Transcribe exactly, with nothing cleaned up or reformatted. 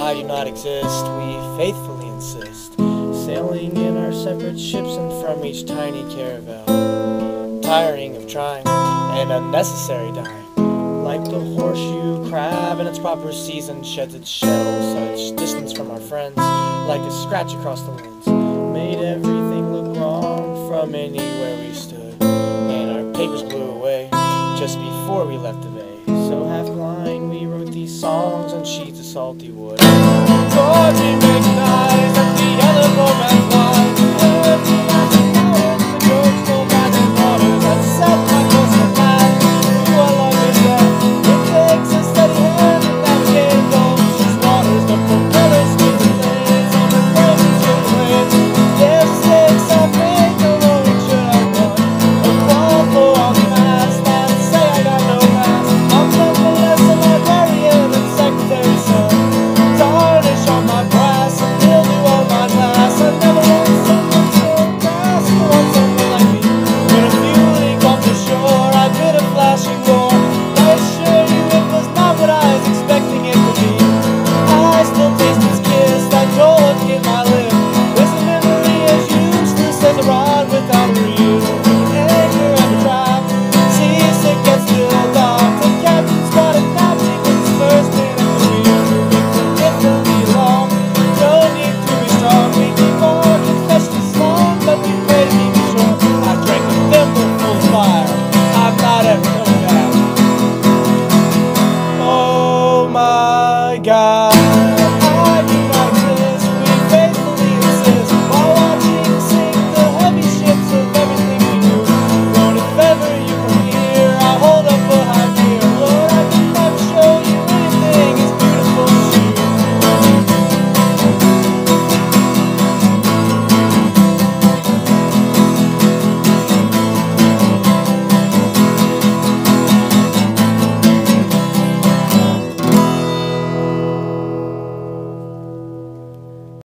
I do not exist, we faithfully insist, sailing in our separate ships and from each tiny caravel, tiring of trying and unnecessary dying. Like the horseshoe crab in its proper season sheds its shell, such distance from our friends, like a scratch across the lens, made everything look wrong from anywhere we stood, and our papers blew away just before we left the bay. So half blind we wrote these songs on sheets of salty wood. Lord, we recognize that the other romance lies. Heard the laughing hours, the jokes told by the waters that set my course for mad. Who I love is dead. It takes a steady hand to navigate those waters. The propeller spins and lays on the frozen ship waves. There's stakes I made, no rowing should I run. A call for all the masts that say I got no pass. I'm nonetheless a librarian and secretary son. Tarnish on my brass and mildew on my glass. I never want someone so fast who wants someone like me. When a fueling off the shore, I bid a flashing roar. I assure you it was not what I was expecting it to be. I still taste its kiss, that gold in my lip. There's a memory as useless as a rod without a reel. Anchor and a trap, seasick gets still docked. The captain's got a napkin with his first man at the wheel. It will be long, no need to be strong. We keep on confession long, but we pray to keep it short. I drank a thimble full of fire, I'm not ever coming back. Oh my God.